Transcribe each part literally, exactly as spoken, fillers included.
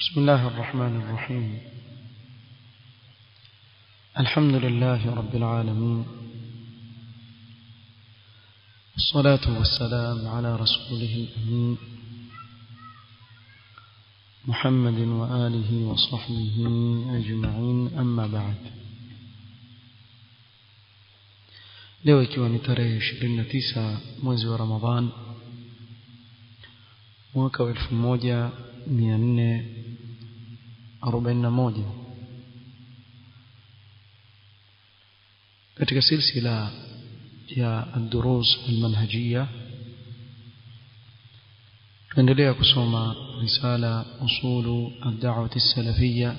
بسم الله الرحمن الرحيم. الحمد لله رب العالمين، والصلاة والسلام على رسوله الأمين محمد وآله وصحبه أجمعين، أما بعد. leo ikiwa ni tarehe ishirini na tisa mwezi wa Ramadhan mwaka wa elfu moja mia nne arobaini na moja, katika silsila ya ad-durus al-manhajiyya tuendelea kusoma risala usulu ad-da'wah as-salafiyya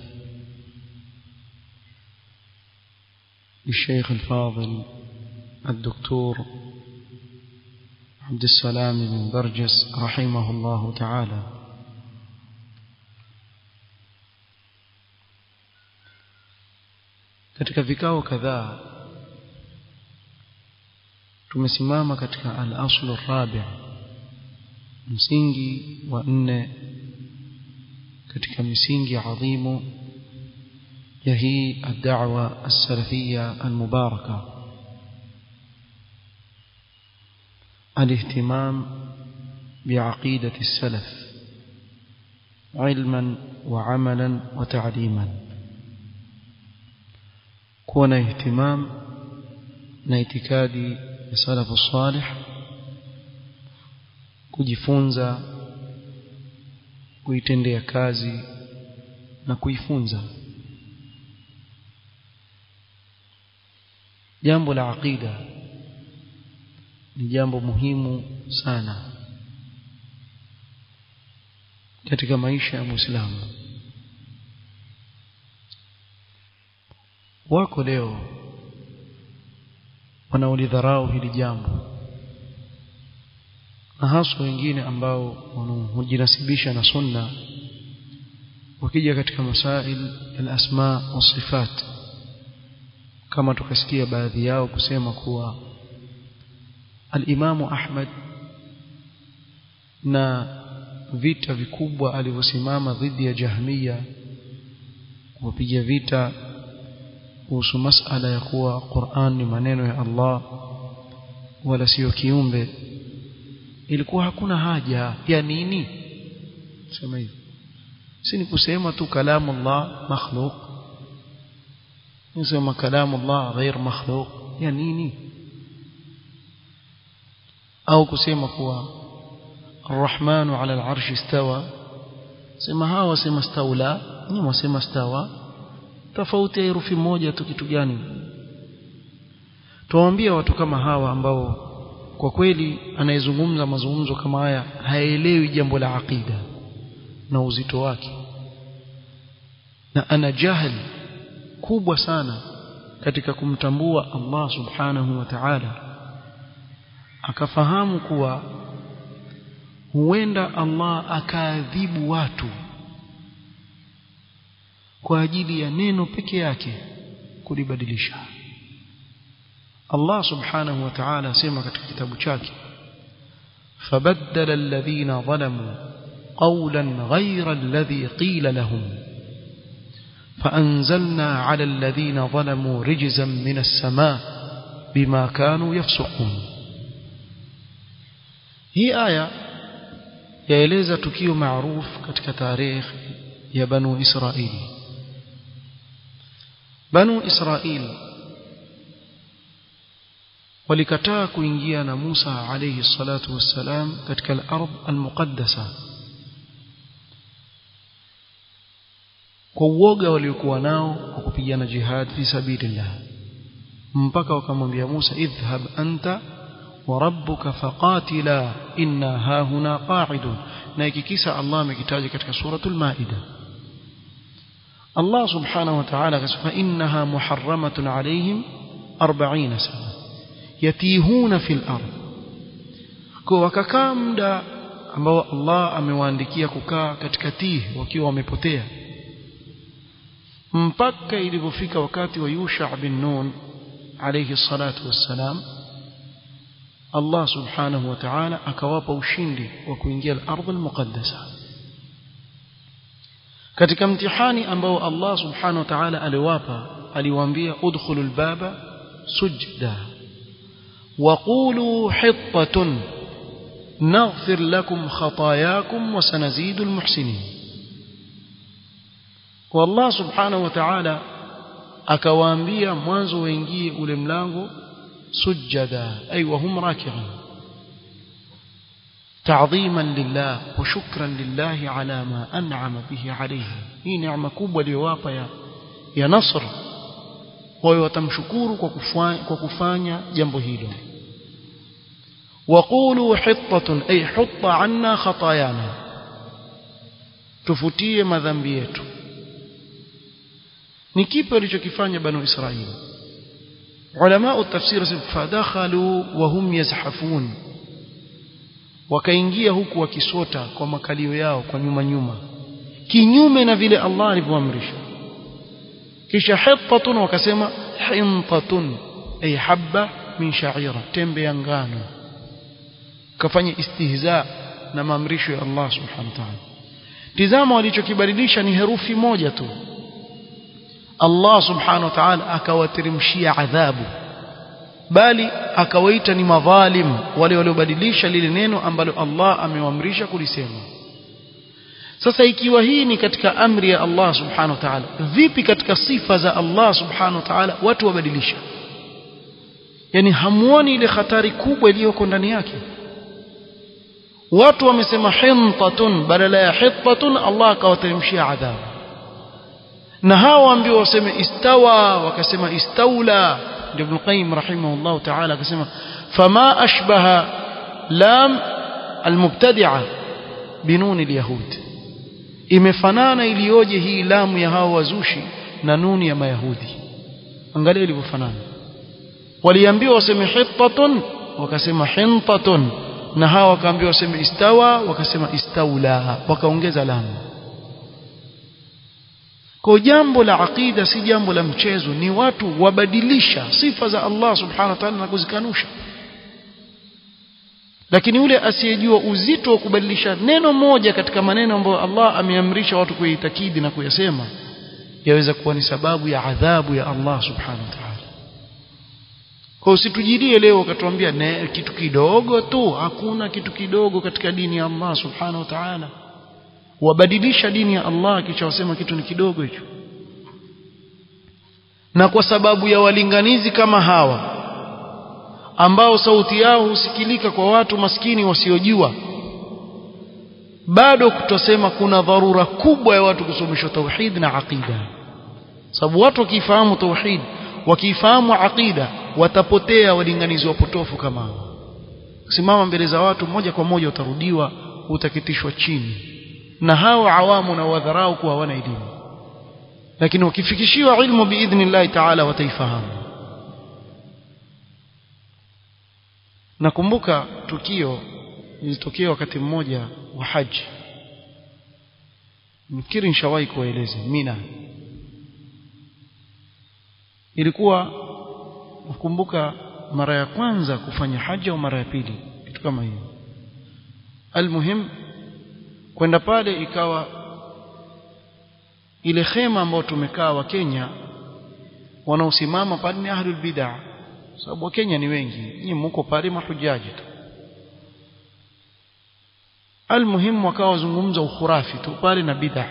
للشيخ الفاضل الدكتور عبد السلام بن برجس رحمه الله تعالى. katika vikao kadhaa tumesimama katika al-aslu ar-rabi', msingi wa nne katika misingi adhimu ya hii ad-da'wa as-salafiyya al-mubarakah, الاهتمام بعقيدة السلف علما وعملا وتعليما. كون اهتمام نايتكادي السلف الصالح، kujifunza, kuitendea kazi na kuifunza. jambo la aqida ni jambo muhimu sana katika maisha ya Muislamu. Wako leo wanaolidharau hili jambo, na hasa wengine ambao wanajinasibisha na sunna, wakija katika masail al-asma wa sifat, kama tukasikia baadhi yao kusema kuwa al-Imamu Ahmad na vita vikubwa alivyosimama dhidi ya Jahmiya kupiga vita kuhusu masala ya kuwa Qur'an ni maneno ya Allah wala sio kiumbe, ilikuwa hakuna haja ya nini sema hivi, si ni kusema tu kalamu Allah makhluq, nisema kalamu Allah ghair makhluq, ya nini? au kusema kuwa Ar-Rahmanu 'ala al-'arshi istawa, sema hawa sema staula, ni wasema stawa, tofauti ya herufi moja tu, kitu gani? Tuwaambia watu kama hawa ambao kwa kweli anayezungumza mazungumzo kama haya haelewi jambo la aqida na uzito wake, na ana jahili kubwa sana katika kumtambua Allah subhanahu wa ta'ala, akafahamu kuwa huenda Allah akaadhibu watu kwa ajili ya neno peke yake kulibadilisha. Allah subhanahu wa ta'ala sema katika kitabu chake, fabaddala alladhina zalamu qawlan ghayra alladhi qila lahum faanzalna 'ala alladhina zalamu rijzan min as-samaa bima kanu yafsuqun. hii aya yaeleza tukio maarufu katika tarehe ya Banu Israili. Banu Israil walikataa kuingia na Musa alayhi salatu wassalam katika al-ardh al-muqaddasa kwa uoga waliokuwa nao kwa kupigana jihad fi sabilillah, mpaka wakamwambia Musa, idhhab anta wa rabbuka faqatila inna hahuna qa'idun. na hiki kisa Allah amekitaja katika suratul Maida. Allah subhanahu wa ta'ala akasema, innaha muharramatun alayhim arobaini sana yatihuna fil ardh. kwa wakakaa muda ambao Allah amewaandikia kukaa katika tih, wakiwa wamepotea, mpaka ilipofika wakati wa Yusha bin Nun alayhi salatu wassalam, Allah subhanahu wa ta'ala akawapa ushindi wa kuingia al-ardh al-muqaddasa. katika mtihani ambao Allah subhanahu wa ta'ala aliwapa aliwaambia udkhulul baba sujda وقولوا حطة نغفر لكم خطاياكم وسنزيد المحسنين والله سبحانه وتعالى akawaambia mwanzo waingie ule mlango sujada ay wahum raki'un ta'dhiman lillah wa shukran lillahi ala ma an'ama bihi alayhi hii neema kubwa aliyowapa ya ya nasr wao watamshukuru kwa kufanya kwa kufanya jambo hilo waqulu hittatun ay hutta anna khatayana tufutie madhambi yetu ni kipi walichokifanya banu Israili ulama utafsiri fadakhalu wa hum yazhafun wakaingia huku wakisota kwa makalio yao kwa nyuma nyuma kinyume na vile Allah alivyoamrisha kisha hittatun wakasema hintatun ay habba min sha'ira tembe ya ngano kafanya istihza na maamrisho ya Allah subhanahu wa ta'ala tizama walichokibadilisha ni herufi moja tu Allah subhanahu wa ta'ala akawateremshia adhabu bali akawaita ni madhalim wale waliobadilisha lile neno ambalo Allah amewaamrisha kulisema sasa ikiwa hii ni katika amri ya Allah subhanahu wa ta'ala vipi katika sifa za Allah subhanahu wa ta'ala watu wabadilisha yani hamuoni ile hatari kubwa iliyoko ndani yake watu wamesema hintatun badala ya hittatun Allah akawateremshia adhabu na hao ambao waseme istawa wakasema istaula ndio Ibn Qayyim rahimahullah ta'ala akasema fama ashbaha lam almubtadi'a binun alyahud imefanana iliyoje hii lamu ya hao wazushi na nuni ya mayahudi angalia ilivyofanana waliambiwa waseme hittatun wakasema hintatun na hao wakaambiwa waseme istawa wakasema istaula wakaongeza lamu kwa jambo la aqida si jambo la mchezo ni watu wabadilisha sifa za Allah subhanahu wa ta'ala na kuzikanusha lakini yule asiyejua uzito wa kubadilisha neno moja katika maneno ambayo Allah ameamrisha watu kuitakidi na kuyasema yaweza kuwa ni sababu ya adhabu ya Allah subhanahu wa ta'ala kwa usitujirie leo ukatuambia kitu kidogo tu hakuna kitu kidogo katika dini ya Allah subhanahu wa ta'ala wabadilisha dini ya Allah kisha wasema kitu ni kidogo hicho na kwa sababu ya walinganizi kama hawa ambao sauti yao husikilika kwa watu maskini wasiojua bado kutosema kuna dharura kubwa ya watu kusomeshwa tauhid na aqida sababu watu wakifahamu tauhid wakifahamu aqida watapotea walinganizi wapotofu kama hao simama mbele za watu moja kwa moja utarudiwa utakitishwa chini na hao awamu na wadharau kuwa hawana elimu lakini wakifikishiwa ilmu biidhnillah ta'ala wataifahamu nakumbuka tukio lilitokea wakati mmoja wa haji mkiri nishawahi kueleza Mina ilikuwa nakumbuka mara ya kwanza kufanya haji au mara ya pili kitu kama hiyo almuhim kwenda pale ikawa ile khema ambayo tumekaa wa Kenya wanaosimama pale ni ahlul bid'ah sababu wa Kenya ni wengi nyinyi mko pale mahujaji tu almuhim wakawa wazungumza ukhurafi tu pale na bid'ah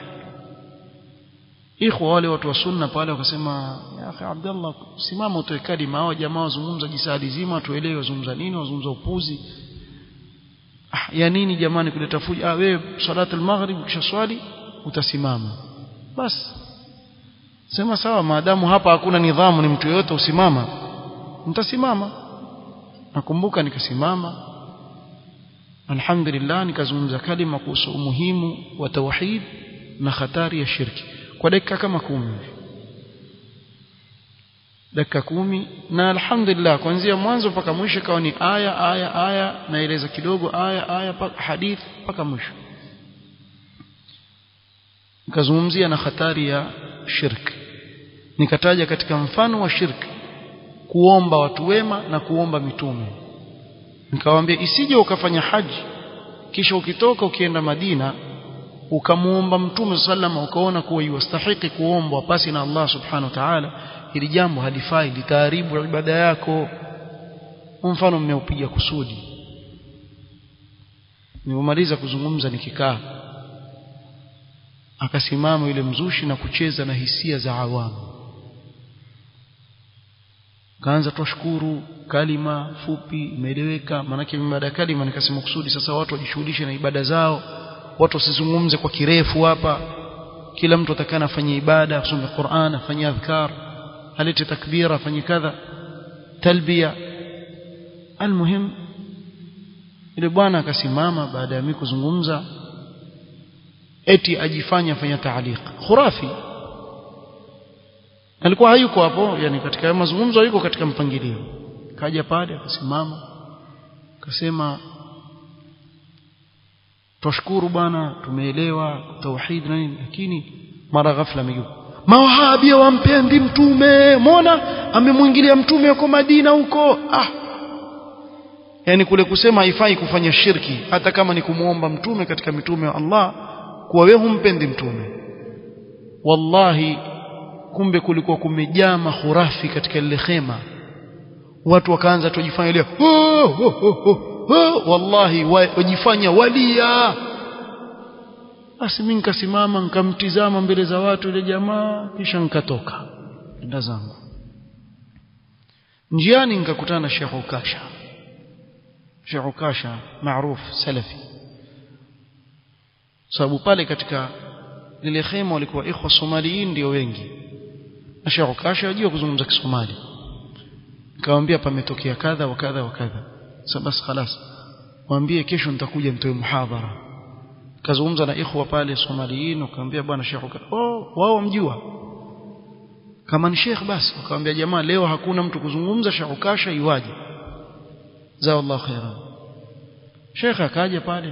ikhwa wale watu wa sunna pale wakasema ya akhi Abdullah simama utoe kalima hao jamaa wazungumza jisadi zima tuelewe wazungumza nini wazungumza upuzi ah ya nini jamani kuleta fujo ah wewe salatul maghrib kisha swali utasimama basi sema sawa maadamu hapa hakuna nidhamu ni mtu yote usimama nitasimama nakumbuka nikasimama alhamdulillah nikazungumza kalima kuhusu umuhimu wa tauhid na hatari ya shirki kwa dakika kama kumi dakika kumi na alhamdulillah kuanzia mwanzo mpaka mwisho kawa ni aya aya aya naeleza kidogo aya aya mpaka hadith mpaka mwisho nikazungumzia na hatari ya shirki nikataja katika mfano wa shirki kuomba watu wema na kuomba mitume nikawaambia isije ukafanya haji kisha ukitoka ukienda Madina ukamuomba mtume sallama ukaona kuwa yastahiki kuombwa pasi na Allah subhanahu wa ta'ala, hili jambo halifai, litaharibu ibada yako. Mfano mmeupiga kusudi, nimemaliza kuzungumza nikikaa, akasimama yule mzushi na kucheza na hisia za awamu, kaanza tushukuru, kalima fupi imeeleweka. Maanake baada ya kalima nikasema kusudi sasa watu wajishughulishe na ibada zao, watu wasizungumze kwa kirefu hapa, kila mtu atakana afanye ibada, asome Qur'an, afanye adhkar, alete takbira, afanye kadha, talbiya. Almuhim ile bwana akasimama baada ya mimi kuzungumza, eti ajifanya afanya taaliq khurafi. Alikuwa hayuko hapo, yani katika mazungumzo yuko katika mpangilio. Kaja pale akasimama akasema tushukuru bwana, tumeelewa tauhid na nini, lakini mara ghafla amegeuka, mawahabi wampendi mtume, muona amemwingilia mtume yuko Madina huko. Ah, yani kule kusema haifai kufanya shirki hata kama ni kumuomba mtume katika mitume wa Allah, kwa wewe humpendi mtume. Wallahi kumbe kulikuwa kumejaa mahurafi katika ile khema, watu wakaanza tujifanya leo oh, oh, oh, oh, oh. Wallahi wajifanya walia. Basi mimi nikasimama nikamtizama mbele za watu ile jamaa, kisha nikatoka nenda zangu. Njiani nikakutana na Sheikh Ukasha. Sheikh Ukasha maarufu salafi, sababu pale katika ile khema walikuwa ikhwa Somaliin ndio wengi, na Sheikh Ukasha ajua kuzungumza Kisomali. Nikamwambia pametokea kadha wa kadha wa kadha, sasa basi خلاص mwambie kesho nitakuja nitoe muhadhara. Kazungumza na ikhwa pale Somaliin, akamwambia bwana Sheikh Ukasha, oh wao mjua kama ni Sheikh basi. Akamwambia jamaa leo hakuna mtu kuzungumza, Sheikh Ukasha iwaje. Jazallahu khairan. Sheikh akaja pale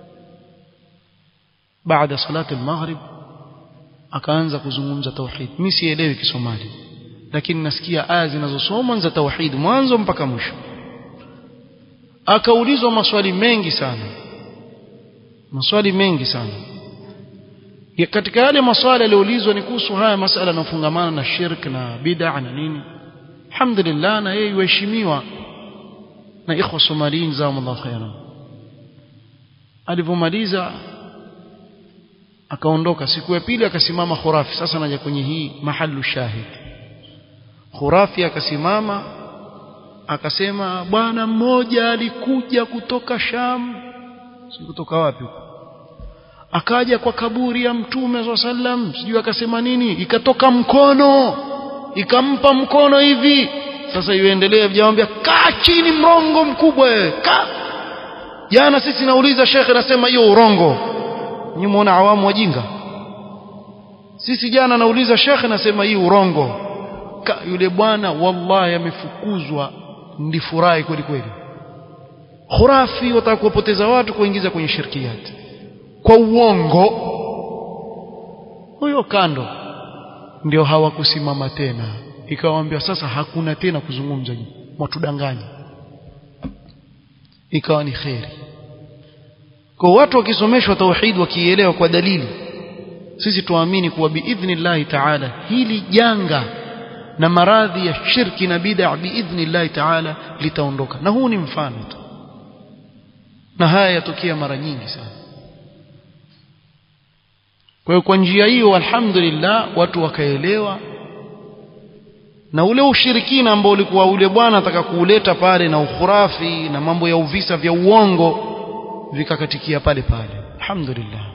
baada salati al-maghrib, akaanza kuzungumza tauhid. Mimi sielewi Kisomali, lakini nasikia aya zinazosomwa za tauhid mwanzo mpaka mwisho. Akaulizwa maswali mengi sana, maswali mengi sana. Ya katika yale maswali aliyoulizwa ni kuhusu haya masala yanayofungamana na shirk na bid'a na nini. Alhamdulillah, na yeye yuheshimiwa na ikhwa Somaliin jazakumullahu khairan. Alipomaliza akaondoka. Siku ya pili akasimama khurafi. Sasa naja kwenye hii mahallu shahid. Khurafi akasimama akasema bwana mmoja alikuja kutoka Sham, si kutoka wapi huko, akaja kwa kaburi ya mtume swalla sallam, sijui akasema nini, ikatoka mkono ikampa mkono hivi. Sasa yuendelea vijamwambia kaa chini mrongo mkubwa wewe, kaa. Jana sisi nauliza Sheikh anasema hiyo urongo, nyinyi muona awamu wajinga. Sisi jana nauliza Sheikh anasema hii urongo. Ka, yule bwana wallahi amefukuzwa, ndifurahi kweli kweli. Khurafi wataka kuwapoteza watu kuingiza kwenye shirkiyat kwa uongo. Huyo kando ndio hawakusimama tena, ikawaambia sasa hakuna tena kuzungumza, mwatudanganya. Ikawa ni khairi kwa watu wakisomeshwa tauhid, wakielewa kwa dalili. Sisi tuamini kuwa biidhnillah ta'ala hili janga na maradhi ya shirki na bid'a biidhnillah ta'ala litaondoka. Na huu ni mfano tu, na haya yatokea mara nyingi sana. Kwa hiyo kwa njia hiyo alhamdulillah watu wakaelewa, na ule ushirikina ambao ulikuwa ule bwana ataka kuuleta pale na ukhurafi na mambo ya uvisa vya uongo vikakatikia pale pale, alhamdulillah.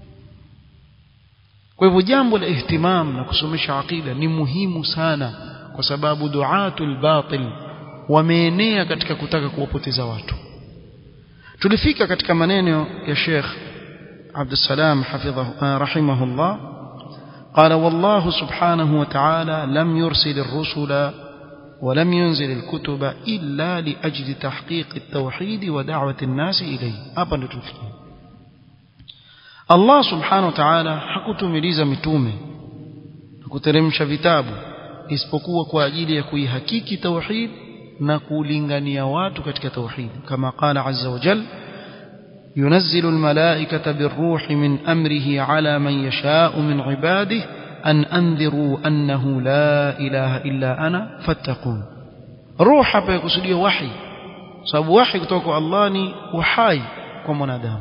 Kwa hivyo jambo la ihtimam na kusomesha aqida ni muhimu sana, kwa sababu duatul batil wameenea katika kutaka kuwapoteza watu. Tulifika katika maneno ya Sheikh Abdul Salam hafidhahu rahimahullah, قال والله سبحانه وتعالى لم يرسل الرسل ولم ينزل الكتب إلا لأجل تحقيق التوحيد ودعوة الناس إليه. hapa ndo tufikia. Allah subhanahu wa ta'ala hakutumiliza mitume na kuteremsha vitabu isipokuwa kwa ajili ya kuihakiki tauhid na kulingania watu katika tauhid, kama qala azza wa jalla ينزل الملائكة بالروح من أمره على من يشاء من عباده أن أنذروا أنه لا إله إلا أنا فاتقون. روح hapa yakusudia wahi, sababu wahi kutoka kwa Allah ni uhai kwa mwanadamu.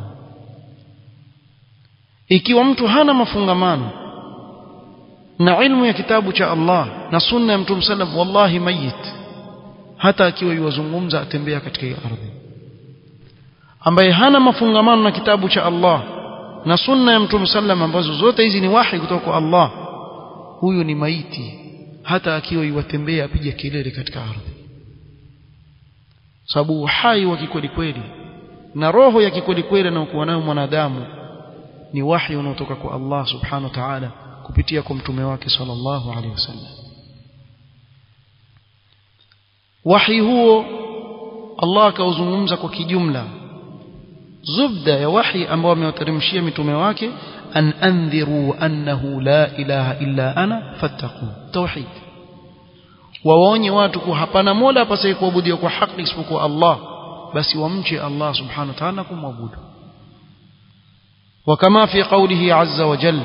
Ikiwa mtu hana mafungamano na ilmu ya kitabu cha Allah na sunna ya Mtume sallam, wallahi mayit, hata akiwa yuwazungumza atembea katika hii ardhi. Ambaye hana mafungamano na kitabu cha Allah na sunna ya Mtume sallam, ambazo zote hizi ni wahi kutoka kwa Allah, huyu ni maiti hata akiwa yuwatembea apige kelele katika ardhi. Sababu uhai wa kikweli kweli na roho ya kikweli kweli anayokuwa nayo mwanadamu ni wahi unaotoka kwa Allah subhanahu wa ta'ala kupitia kwa mtume wake sallallahu alaihi wasallam. Wahi huo Allah akauzungumza kwa kijumla. Zubda ya wahi ambao amewateremshia mitume wake, an andhiru annahu la ilaha illa ana fattaqun, tauhid. Waonye watu kuwa hapana mola apasaye kuabudiwa kwa haki isipokuwa Allah, basi wamche Allah subhanahu wa ta'ala kumwabudu. وكما في قوله عز وجل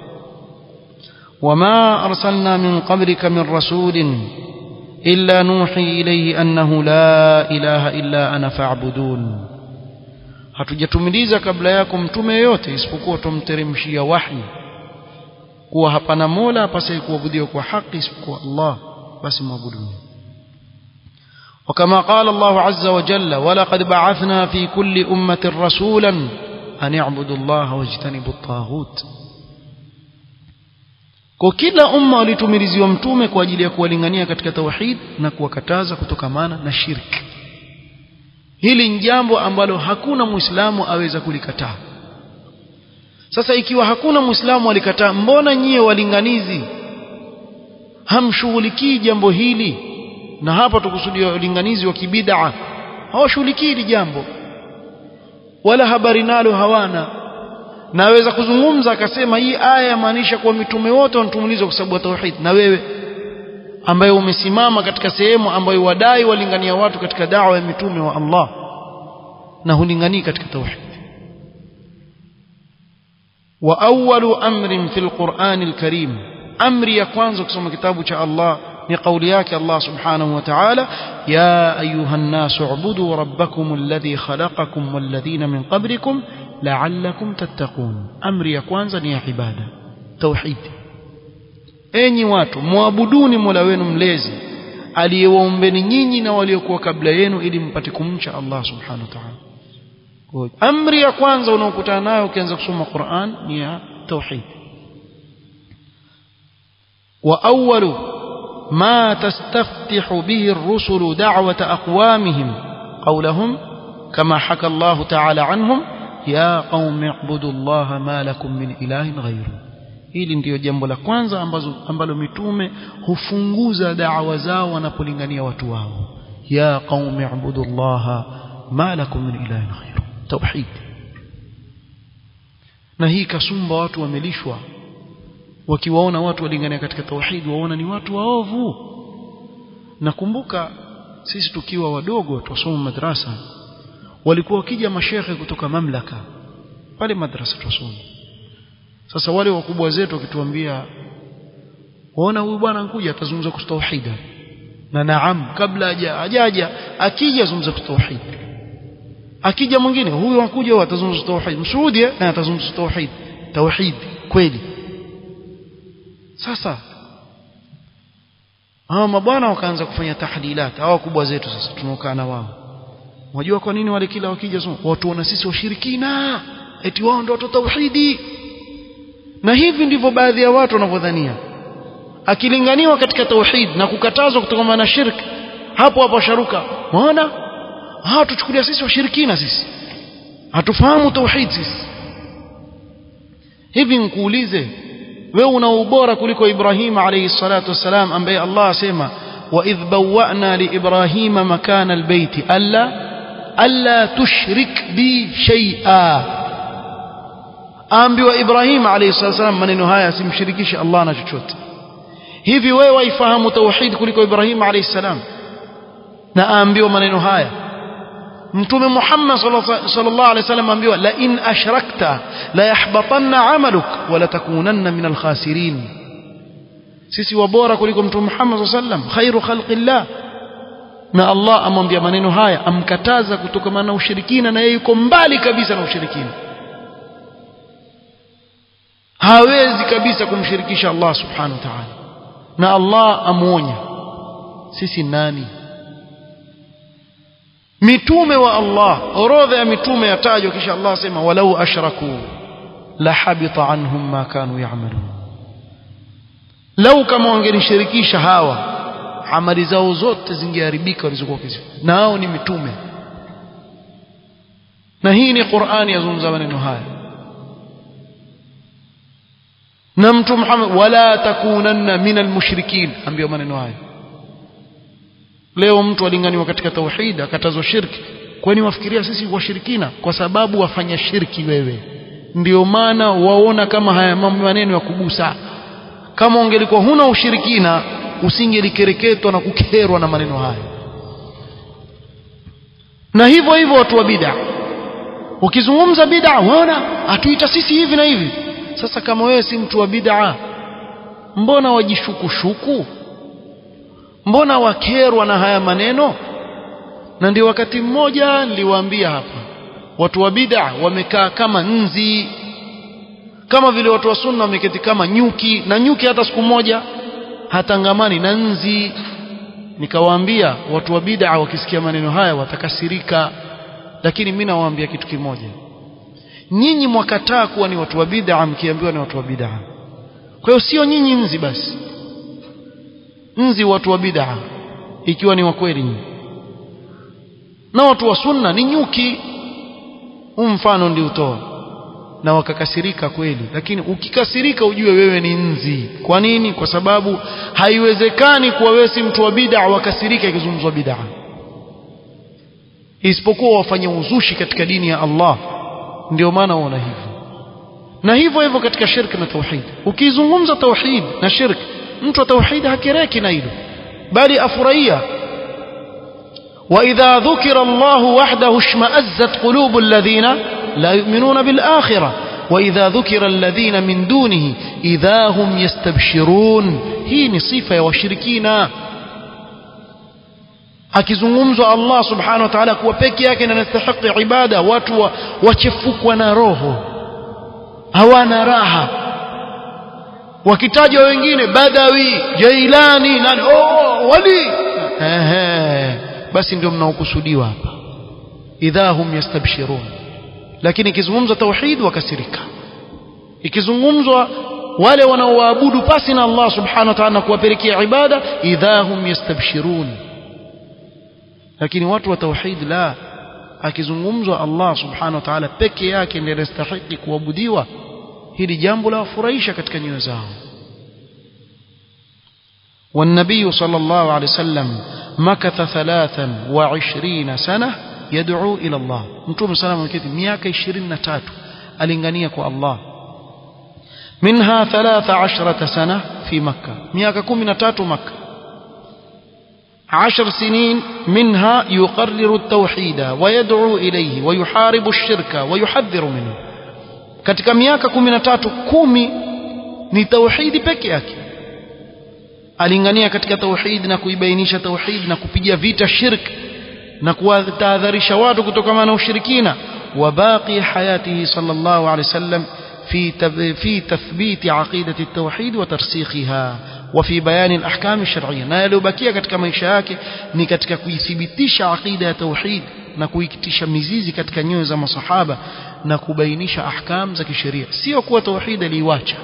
وما أرسلنا من قبلك من رسول إلا نوحي إليه أنه لا إله إلا أنا فاعبدون. hatujatumiliza kabla yako mtume yote isipokuwa tumteremshia wahi kuwa hapana mola apasaye kuabudiwa kwa haki isipokuwa Allah, basi muabuduni. وكما قال الله عز وجل ولقد بعثنا في كل أمة رسولا أن يعبدوا الله واجتنبوا الطاغوت. Kwa kila umma walitumiliziwa mtume kwa ajili ya kuwalingania katika tauhid na kuwakataza kutokamana na shirki. Hili ni jambo ambalo hakuna muislamu aweza kulikataa. Sasa ikiwa hakuna muislamu alikataa, mbona nyie walinganizi hamshughulikii jambo hili? Na hapa tukusudia walinganizi wa kibid'a, hawashughulikii hili jambo wala habari nalo hawana. Naweza kuzungumza akasema hii aya yamaanisha kwa mitume wote wanatumulizwa kwa sababu ya tauhid, na wewe ambaye umesimama katika sehemu ambayo wadai walingania watu katika da'wa ya mitume wa Allah na hulinganii katika tauhid. Wa awwalu amrin fil Qur'anil Karim, amri ya kwanza kusoma kitabu cha Allah ni kauli yake Allah subhanahu wa ta'ala, ya ayuha an-nasu ubudu rabbakum alladhi khalaqakum walladhina min qablikum la'allakum tattaqun. Amri ya kwanza ni ya ibada, tauhid. Enyi watu, muabuduni Mola wenu mlezi aliyewaombeni nyinyi na waliokuwa kabla yenu ili mpate kumcha Allah subhanahu wa ta'ala. Amri ya kwanza unaokutana nayo ukianza kusoma Qur'an ni ya tauhid. Wa awwalu ما تستفتح به الرسل دعوة أقوامهم قولهم كما حكى الله تعالى عنهم يا قوم اعبدوا الله ما لكم من إله غيره. Hili ndio jambo la kwanza ambazo ambalo mitume hufunguza da'wa zao wanapolingania watu wao, ya qaumi ibudu Allah ma lakum min ilahin ghayru, tauhid. Na hii kasumba watu wamelishwa, wakiwaona watu walingania katika tauhid waona ni watu waovu. Nakumbuka sisi tukiwa wadogo tusoma madrasa, walikuwa wakija mashehe kutoka mamlaka pale madrasa tusoma. Sasa wale wakubwa zetu wakituambia waona huyu bwana anakuja atazungumza kuhusu tauhid, na naam, kabla haja hajaja akija zungumza kuhusu tauhid, akija mwingine huyu anakuja atazungumza tauhid, mshuhudi na atazungumza tauhid, tauhid kweli. Sasa hao mabwana wakaanza kufanya tahdilat, hao kubwa zetu sasa tunaokaa na wao. Unajua kwa nini wale kila wakija watu wana sisi washirikina, eti wao ndio watu tauhidi? Na hivi ndivyo baadhi ya watu wanavyodhania. Akilinganiwa katika tauhid na kukatazwa kutokana na shirki, hapo hapo sharuka. Unaona? Ah, tuchukulia sisi washirikina sisi. Hatufahamu tauhid sisi. Hivi nikuulize, wewe una ubora kuliko Ibrahim alayhi salatu wasalam ambaye Allah asema wa idh bawwa'na li Ibrahima makana albayti alla alla tushrik bi shay'a. Ambiwa Ibrahim alayhi salatu wasalam maneno haya, asimshirikishe Allah na chochote. Hivi wewe waifahamu tauhid kuliko Ibrahim alayhi salam na ambiwa maneno haya? Mtume Muhammad sallallahu alaihi wasallam ambiwa la in ashrakta la yahbatanna amaluk wa la takunanna min alkhasirin. Sisi wabora kuliko Mtume Muhammad sallallahu alaihi wasallam, khairu khalqillah. Na Allah amwambia maneno haya, amkataza kutokana na ushirikina, na yeye yuko mbali kabisa na ushirikina. Hawezi kabisa kumshirikisha Allah subhanahu wa ta'ala. Na Allah amuonya sisi nani? Mitume wa Allah, orodha ya mitume yatajwa, kisha Allah sema walau ashraku la habita anhum ma kanu ya'malun. Lau kama wangenishirikisha hawa, amali zao zote zingeharibika walizokuwa wakifanya. Na hao ni mitume. Na hii ni Qur'ani yazungumza maneno haya. Na Mtume Muhammad wala takunanna minal mushrikin, ambia maneno haya. Leo mtu alinganiwa katika tauhid akatazwa shirki. Kwani wafikiria sisi washirikina? Kwa sababu wafanya shirki wewe, ndio maana waona kama haya mambo maneno ya kugusa. Kama ungelikuwa huna ushirikina usingelikereketwa na kukerwa na maneno haya. Na hivyo hivyo watu wa bid'a, ukizungumza bid'a waona atuita sisi hivi na hivi. Sasa kama wewe si mtu wa bid'a, mbona wajishukushuku? Mbona wakerwa na haya maneno? Na ndio wakati mmoja niliwaambia hapa, watu wa bid'a wamekaa kama nzi, kama vile watu wa sunna wameketi kama nyuki. Na nyuki hata siku moja hatangamani na nzi. Nikawaambia watu wa bid'a wakisikia maneno haya watakasirika, lakini mimi nawaambia kitu kimoja, nyinyi mwakataa kuwa ni watu wa bid'a mkiambiwa ni watu wa bid'a. Kwa hiyo sio nyinyi nzi basi, nzi watu wa bid'a ikiwa ni wa kweli nyinyi, na watu wa sunna ni nyuki. Huu mfano ndio utoa, na wakakasirika kweli. Lakini ukikasirika ujue wewe ni nzi. Kwa nini? Kwa sababu haiwezekani kuwa wewe si mtu wa bid'a wakasirika ikizungumzwa bid'a, isipokuwa wafanye uzushi katika dini ya Allah. Ndio maana waona hivyo. Na hivyo hivyo katika shirki na tauhid, ukizungumza tauhid na shirki, mtu wa tauhid hakireki na hilo, bali afurahia. wa idha dhukira Allah wahdahu ishma'azzat qulubu alladhina la yu'minuna bil akhirah wa idha dhukira alladhina min dunihi idha hum yastabshirun. Hii ni sifa ya washirikina. Akizungumzwa Allah subhanahu wa ta'ala kuwa peke yake na anastahili ibada, watu wa, wachefukwa na roho, hawana raha. Wakitajwa wengine Badawi, Jailani, nani, oh wali, ehe, basi ndio mnaokusudiwa hapa, idha hum yastabshirun. Lakini ikizungumzwa tauhid wakasirika, ikizungumzwa wale wanaoabudu pasi na Allah subhanahu wa ta'ala kuwapelekea ibada, idha hum yastabshirun. Lakini watu wa tauhid la, akizungumzwa Allah subhanahu wa ta'ala peke yake ndiye anastahili kuabudiwa, hili jambo la furahisha katika nyoyo zao. والنبي صلى الله عليه وسلم مكث ثلاثا وعشرين سنة يدعو إلى الله. متوم صلى الله عليه وسلم miaka ishirini na tatu alingania kwa Allah. منها ثلاث عشرة سنة في مكة, miaka kumi na tatu مكة. عشر سنين منها يقرر التوحيد ويدعو إليه ويحارب الشرك ويحذر منه. katika miaka kumi na tatu, kumi ni tauhidi peke yake. Alingania katika tauhid na kuibainisha tauhid na kupiga vita shirk na kuwatahadharisha watu kutokana na ushirikina. wa baqi hayatihi sallallahu alayhi wasallam fi fi tathbit aqidati at-tauhid wa tarsikhiha wa fi bayan al-ahkam ash-shar'iyyah. Na yaliyobakia katika maisha yake ni katika kuithibitisha aqida ya tauhid na kuikitisha mizizi katika nyoyo za masahaba na kubainisha ahkam za kisheria, sio kuwa tauhid aliiacha.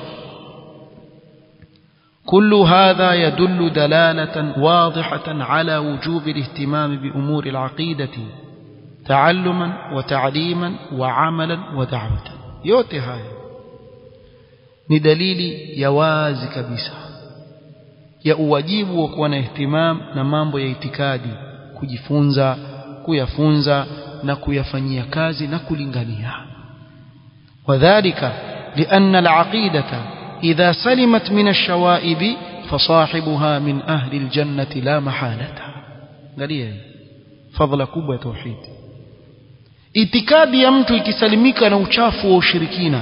كل هذا يدل دلالة واضحة على وجوب الاهتمام بأمور العقيدة تعلما وتعليما وعملا ودعوة. yote haya ni dalili ya wazi kabisa ya uwajibu wa kuwa na ihtimam na mambo ya itikadi, kujifunza, kuyafunza na kuyafanyia kazi na kulingania. wadhālika lianna al-aqīdata إذا سلمت من الشوائب فصاحبها من أهل الجنة لا محالة. قاليه فضل كبوة توحيد. itikadi ya mtu ikisalimika na uchafu wa ushirikina,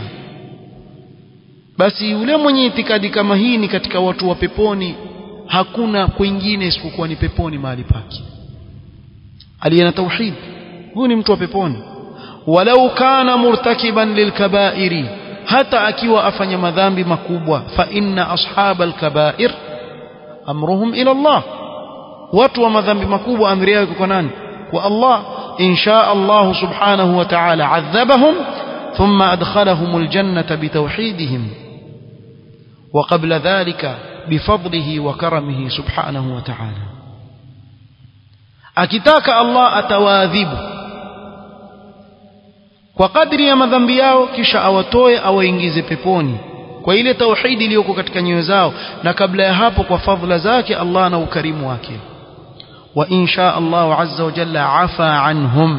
basi yule mwenye itikadi kama hii ni katika watu wa peponi, hakuna kwingine isipokuwa ni peponi mahali pake. aliye na tauhid huyu ni mtu wa peponi. walau kana murtakiban lilkabairi, hata akiwa afanya madhambi makubwa, fa inna ashabal kabair amruhum ila Allah, watu wa madhambi makubwa amri yao kwa nani? Kwa Allah. in shaa Allah subhanahu wa ta'ala adhabahum thumma adkhalahum aljannata bitawhidihim wa qabla dhalika bifadlihi wa karamihi subhanahu wa ta'ala. akitaka Allah atawaadhibu kwa kadri ya madhambi yao, kisha awatoe awaingize peponi kwa ile tauhidi iliyoko katika nyoyo zao, na kabla ya hapo kwa fadhila zake Allah na ukarimu wake. wa in shaa Allah azza wa jalla afa anhum,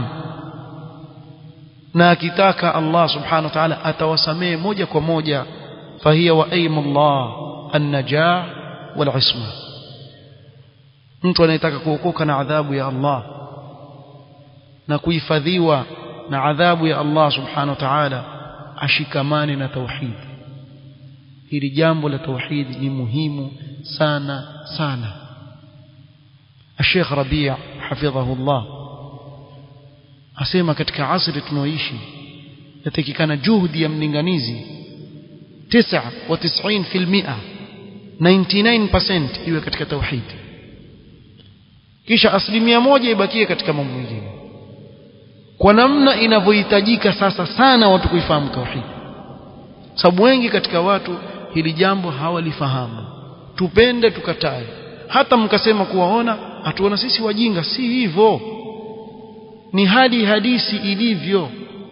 na akitaka Allah subhanahu wa ta'ala atawasamee moja kwa moja. fahiya wa aymullah an-najah wal isma. mtu anayetaka kuokoka na adhabu ya Allah na kuhifadhiwa na adhabu ya Allah subhanahu wa ta'ala, ashikamane na tauhid. hili jambo la tauhid ni muhimu sana sana. Sheikh Rabi' hafidhahullah asema katika asri tunaoishi yatakikana juhudi ya mlinganizi tisa wa tisini fil mia, tisini na tisa percent iwe katika tauhid, kisha asilimia moja ibakie katika mambo mengine, kwa namna inavyohitajika sasa sana watu kuifahamu tauhid. Sababu wengi katika watu hili jambo hawalifahamu, tupende tukatae. Hata mkasema kuwaona hatuona sisi wajinga, si hivyo, ni hadi hadisi ilivyo.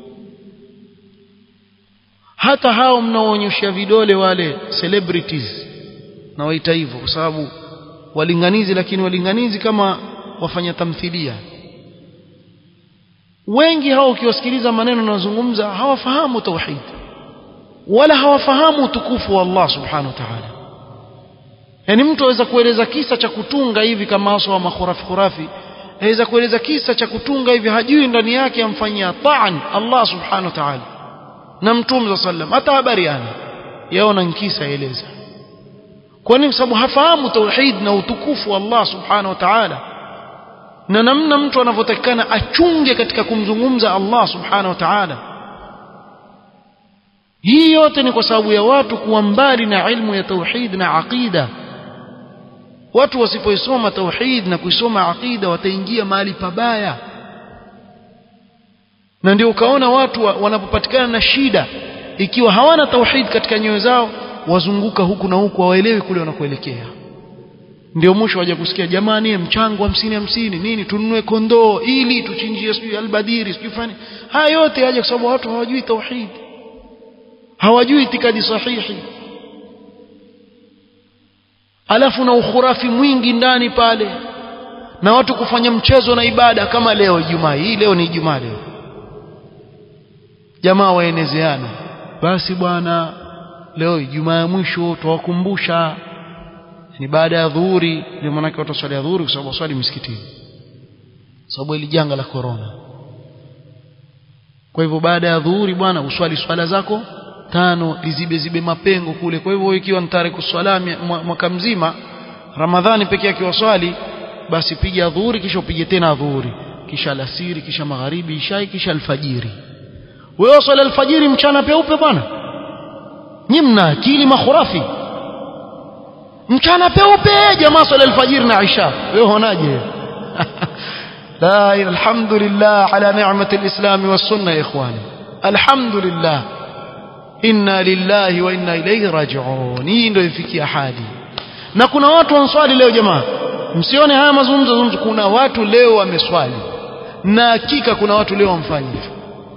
hata hao mnaoonyesha vidole wale celebrities na waita hivyo kwa sababu walinganizi, lakini walinganizi kama wafanya tamthilia, wengi hao ukiwasikiliza maneno yanayozungumza hawafahamu tauhid wala hawafahamu utukufu wa Allah subhanahu wa ta'ala. Yani mtu aweza kueleza kisa cha kutunga hivi kama hasa wa makhurafi khurafi, aweza kueleza kisa cha kutunga hivi, hajui ndani yake amfanyia ta'an Allah subhanahu wa ta'ala na Mtume sallam, hata habari ana yaona kisa eleza. Kwa nini? Sababu hafahamu tauhid na utukufu wa Allah subhanahu wa ta'ala, na namna mtu anavyotakikana achunge katika kumzungumza Allah subhanahu wa ta'ala. Hii yote ni kwa sababu ya watu kuwa mbali na ilmu ya tauhid na aqida. Watu wasipoisoma tauhid na kuisoma aqida wataingia mahali pabaya, na ndio ukaona watu wanapopatikana na shida ikiwa hawana tauhid katika nyoyo zao, wazunguka huku na huku, hawaelewi kule wanakoelekea. Ndio mwisho waje kusikia jamani, mchango hamsini hamsini nini, tununue kondoo ili tuchinjie sijui albadiri sijui fani. Haya yote yaje kwa sababu watu hawajui tauhid, hawajui itikadi sahihi, alafu na ukhurafi mwingi ndani pale, na watu kufanya mchezo na ibada. Kama leo Ijumaa hii, leo ni Ijumaa, leo jamaa waenezeana, basi bwana leo Ijumaa ya mwisho tuwakumbusha, ni baada ya dhuhuri. Ndio maana watu waswali dhuhuri kwa sababu waswali msikitini, sababu ile janga la corona. Kwa hivyo baada ya dhuhuri bwana uswali swala zako tano, lizibe zibe mapengo kule. Kwa hivyo ikiwa nitare kuswala mwaka mzima, Ramadhani pekee yake waswali, basi piga dhuhuri kisha upige tena dhuhuri, kisha alasiri, kisha magharibi, isha, kisha alfajiri. Wewe swala alfajiri mchana peupe bwana, nyinyi mna akili makhurafi. Mchana peupe jamaa swala alfajiri na isha, wewe unaje? la alhamdulillah ala ni'mati alislam was sunna ya ikhwani, alhamdulillah, inna lillahi wa inna ilayhi raji'un. Hii ndio ifikia hadi. Na kuna watu wanswali leo jamaa, msione haya mazungumzo zungumzo, kuna watu leo wameswali, na hakika kuna watu leo wamfanya hivyo.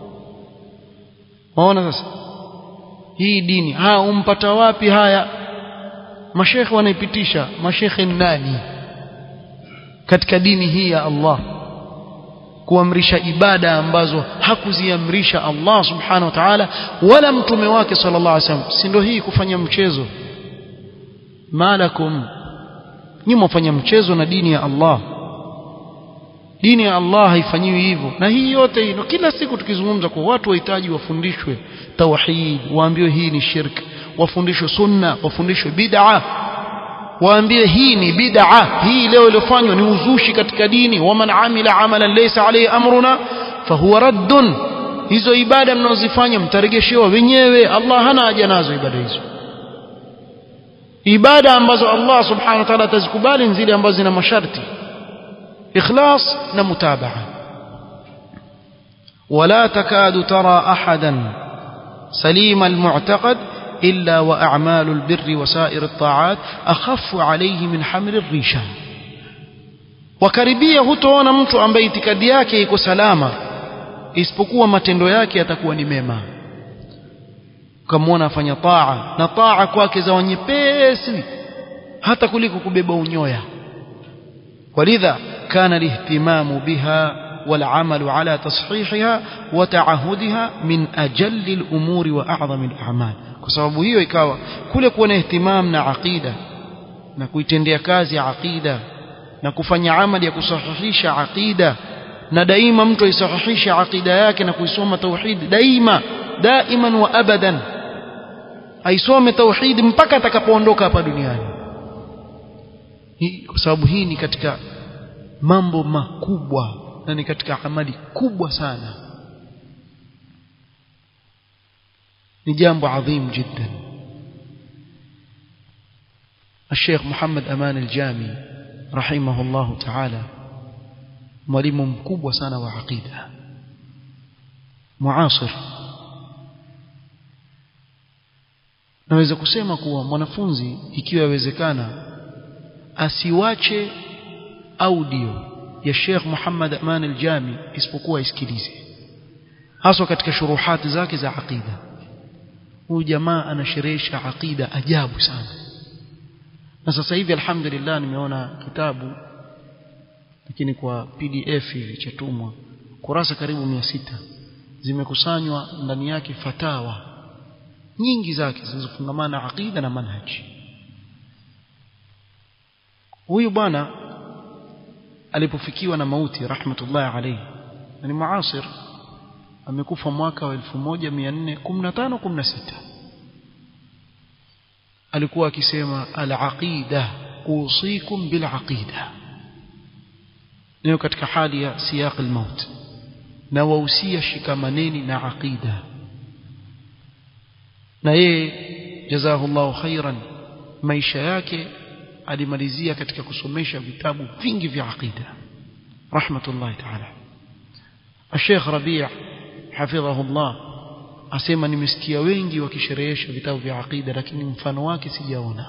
Waona sasa hii dini ha umpata wapi? Haya mashekhe wanaipitisha, mashekhe nani katika dini hii ya Allah kuamrisha ibada ambazo hakuziamrisha Allah subhanahu wa ta'ala wala mtume wake sallallahu alaihi wasallam? Si ndio hii kufanya mchezo? Malakum, nyinyi mfanya mchezo na dini ya Allah. dini ya Allah haifanyiwi hivyo. Na hii yote hii kila siku tukizungumza kwa watu wahitaji wafundishwe tauhid, waambiwe hii ni shirk, wafundishwe sunna, wafundishwe bid'a, waambie hii ni bid'a, hii leo iliyofanywa ni uzushi katika dini. Waman amila amalan laysa alayhi amruna fahuwa raddun. Hizo ibada mnazofanya mtarejeshewa wenyewe, Allah hana haja nazo ibada hizo. Ibada ambazo Allah subhanahu wa ta'ala atazikubali zile ambazo zina masharti, ikhlas na mutabaa. wala takadu tara ahadan salima almu'taqad إلا وأعمال البر وسائر الطاعات أخف عليه من حمل الريشة. وكربية hutaona mtu ambaye itikadi yake iko salama isipokuwa matendo yake yatakuwa ni mema. Ukamwona afanya taa na taa kwake za nyepesi hata kuliko kubeba unyoya. walidha kana alihtimamu biha والعمل على تصحيحها وتعهدها من أجل الأمور وأعظم الأعمال. kwa sababu hiyo ikawa kule kuwa na ihtimam na aqida na kuitendea kazi aqida na kufanya amali ya kusahihisha aqida, na daima mtu aisahihisha aqida yake na kuisoma tauhid daima daiman wa abadan, aisome tauhid mpaka atakapoondoka hapa duniani. Hii kwa sababu hii ni katika mambo makubwa na ni katika amali kubwa sana, ni jambo adhim jiddan. الشيخ محمد أمان الجامي رحمه الله تعالى mwalimu mkubwa sana wa aqida muasir. naweza kusema kuwa mwanafunzi ikiwa yawezekana asiwache audio ya Sheikh Muhammad Aman al-Jami isipokuwa isikilize, hasa katika shuruhati zake za aqida. Huyu jamaa anasherehesha aqida ajabu sana. Na sasa hivi alhamdulillah nimeona kitabu lakini kwa P D F hivi chatumwa, kurasa karibu mia sita zimekusanywa ndani yake fatawa nyingi zake zinazofungamana aqida na manhaji. Huyu bwana alipofikiwa na mauti rahmatullahi alayhi, ni muasir, amekufa mwaka wa elfu moja mia nne kumi na tano kumi na sita, alikuwa akisema al-aqida usikum bil-aqida. Leo katika hali ya siyaq al-maut, na wausia shikamaneni na aqida. Na yeye jazahullahu khairan, maisha yake alimalizia katika kusomesha vitabu vingi vya aqida rahmatullahi ta'ala. Sheikh Rabi' hafidhahullah asema nimesikia wengi wakisherehesha vitabu vya aqida, lakini mfano wake sijaona,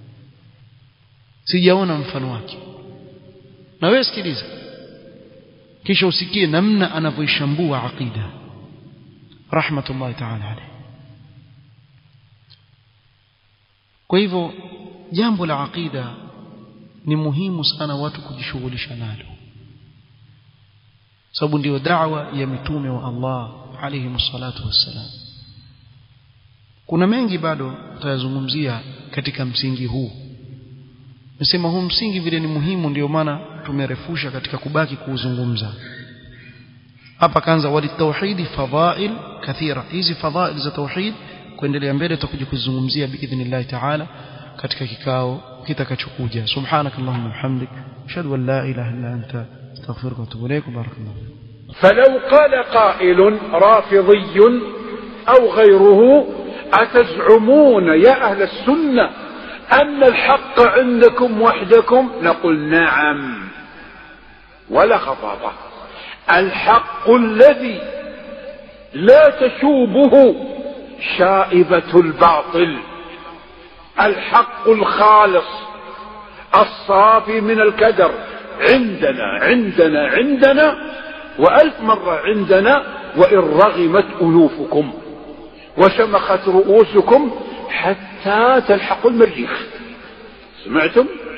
sijaona mfano wake. Na wewe sikiliza kisha usikie namna anavyoishambua aqida rahmatullahi ta'ala alayhi. Kwa hivyo jambo la aqida ni muhimu sana watu kujishughulisha nalo, sababu ndio da'wa ya mitume wa Allah alayhi msalatu wassalam. Kuna mengi bado tutayazungumzia katika msingi huu. Nasema huu msingi vile ni muhimu, ndio maana tumerefusha katika kubaki kuuzungumza. Hapa kaanza wali tauhidi fadhail kathira. Hizi fadhail za tauhid kuendelea mbele tutakuja kuzungumzia biidhnillah ta'ala katika kikao kitakachokuja. Subhanakallahumma wa bihamdik, ashhadu an la ilaha illa anta, astaghfiruka wa atubu ilaik. Barakallahu. فلو قال قائل رافضي أو غيره أتزعمون يا أهل السنة أن الحق عندكم وحدكم؟ نقول نعم ولا خطابة. الحق الذي لا تشوبه شائبة الباطل، الحق الخالص الصافي من الكدر عندنا عندنا عندنا وألف مرة عندنا، وإن رغمت أنوفكم وشمخت رؤوسكم حتى تلحقوا المريخ. سمعتم؟